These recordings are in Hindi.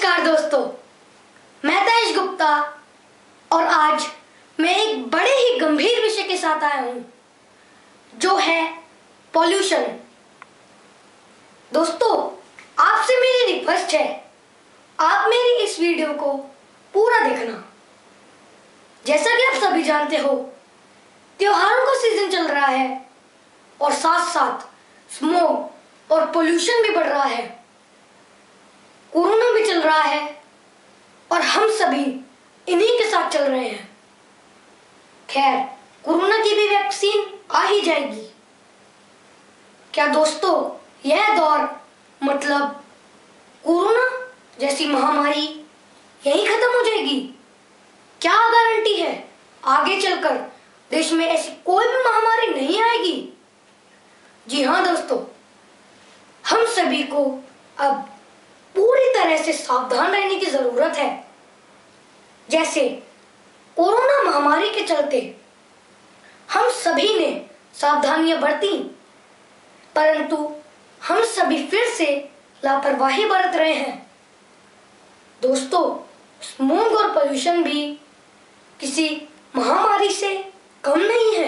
नमस्कार दोस्तों, मैं तेज गुप्ता और आज मैं एक बड़े ही गंभीर विषय के साथ आया हूं जो है पॉल्यूशन। दोस्तों, आपसे मेरी रिक्वेस्ट है, आप मेरी इस वीडियो को पूरा देखना। जैसा कि आप सभी जानते हो, त्योहारों का सीजन चल रहा है और साथ साथ स्मोक और पोल्यूशन भी बढ़ रहा है। कोरोना भी चल रहा है और हम सभी इन्हीं के साथ चल रहे हैं। खैर, कोरोना की भी वैक्सीन आ ही जाएगी। क्या दोस्तों, यह दौर मतलब कोरोना जैसी महामारी यहीं खत्म हो जाएगी? क्या गारंटी है आगे चलकर देश में ऐसी कोई भी महामारी नहीं आएगी? जी हाँ दोस्तों, हम सभी को अब पूरी तरह से सावधान रहने की जरूरत है। जैसे कोरोना महामारी के चलते हम सभी ने सावधानियां बरती, परंतु हम सभी फिर से लापरवाही बरत रहे हैं। दोस्तों, स्मोक और पोल्यूशन भी किसी महामारी से कम नहीं है।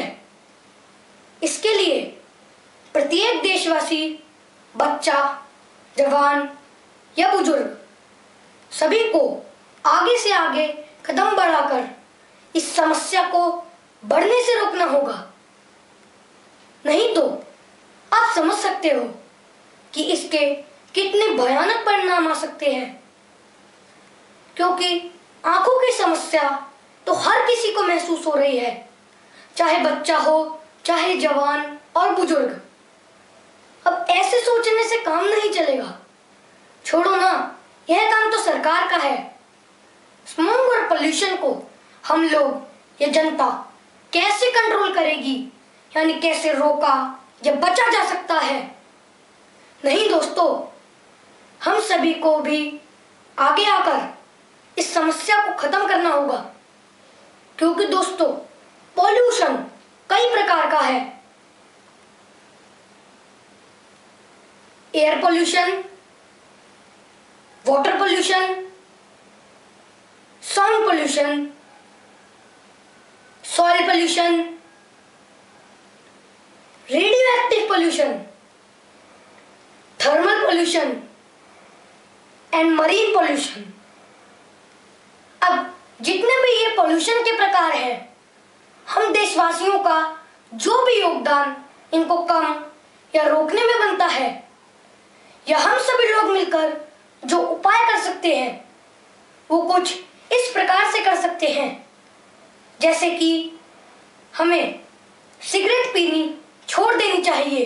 इसके लिए प्रत्येक देशवासी, बच्चा, जवान या बुजुर्ग, सभी को आगे से आगे कदम बढ़ाकर इस समस्या को बढ़ने से रोकना होगा। नहीं तो आप समझ सकते हो कि इसके कितने भयानक परिणाम आ सकते हैं, क्योंकि आंखों की समस्या तो हर किसी को महसूस हो रही है, चाहे बच्चा हो, चाहे जवान और बुजुर्ग। अब ऐसे सोचने से काम नहीं चलेगा। छोड़ो ना, यह काम तो सरकार का है। स्मोक और पोल्यूशन को हम लोग, ये जनता कैसे कंट्रोल करेगी, यानी कैसे रोका या बचा जा सकता है? नहीं दोस्तों, हम सभी को भी आगे आकर इस समस्या को खत्म करना होगा, क्योंकि दोस्तों पोल्यूशन कई प्रकार का है। Air pollution, water pollution, sound pollution, soil pollution, radioactive pollution, thermal pollution and marine pollution. अब जितने भी ये पोल्यूशन के प्रकार हैं, हम देशवासियों का जो भी योगदान इनको कम या रोकने में बनता है, या हम सभी लोग मिलकर जो उपाय कर सकते हैं, वो कुछ इस प्रकार से कर सकते हैं। जैसे कि हमें सिगरेट पीनी छोड़ देनी चाहिए,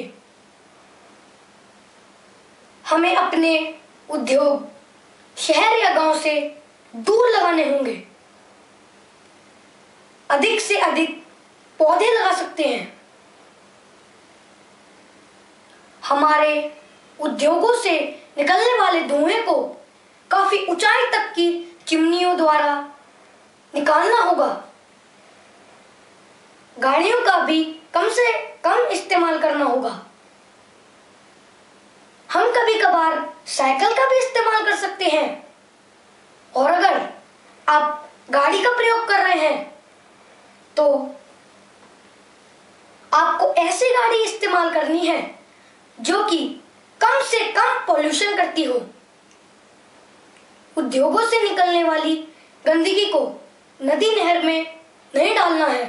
हमें अपने उद्योग शहर या गांव से दूर लगाने होंगे, अधिक से अधिक पौधे लगा सकते हैं, हमारे उद्योगों से निकलने वाले धुएं को काफी ऊंचाई तक की चिमनियों द्वारा निकालना होगा, गाड़ियों का भी कम से कम इस्तेमाल करना होगा। हम कभी कभार साइकिल का भी इस्तेमाल कर सकते हैं, और अगर आप गाड़ी का प्रयोग कर रहे हैं तो आपको ऐसी गाड़ी इस्तेमाल करनी है जो कि कम से कम पोल्यूशन करती हो। उद्योगों से निकलने वाली गंदगी को नदी नहर में नहीं डालना है।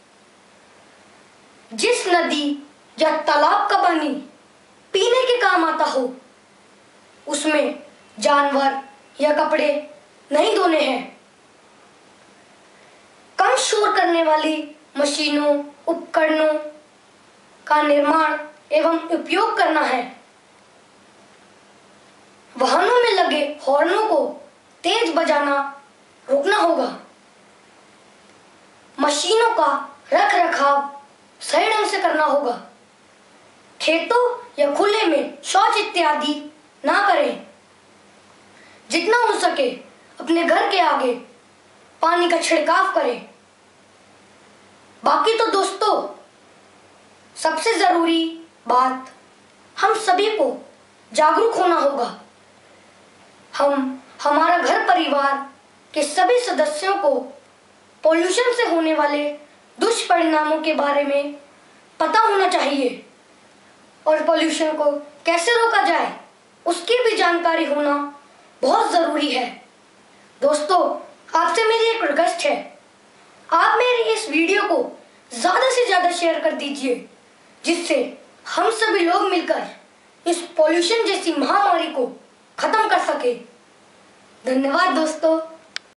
जिस नदी या तालाब का पानी पीने के काम आता हो, उसमें जानवर या कपड़े नहीं धोने हैं। कम शोर करने वाली मशीनों, उपकरणों का निर्माण एवं उपयोग करना है। वाहनों में लगे हॉर्नों को तेज बजाना रोकना होगा। मशीनों का रख रखाव सही ढंग से करना होगा। खेतों या खुले में शौच इत्यादि ना करें। जितना हो सके अपने घर के आगे पानी का छिड़काव करें। बाकी तो दोस्तों, सबसे जरूरी बात, हम सभी को जागरूक होना होगा। हम हमारा घर परिवार के सभी सदस्यों को पॉल्यूशन से होने वाले दुष्परिणामों के बारे में पता होना चाहिए और पॉल्यूशन को कैसे रोका जाए उसकी भी जानकारी होना बहुत ज़रूरी है। दोस्तों, आपसे मेरी एक रिक्वेस्ट है, आप मेरी इस वीडियो को ज़्यादा से ज़्यादा शेयर कर दीजिए, जिससे हम सभी लोग मिलकर इस पॉल्यूशन जैसी महामारी को खत्म कर सके। धन्यवाद दोस्तों।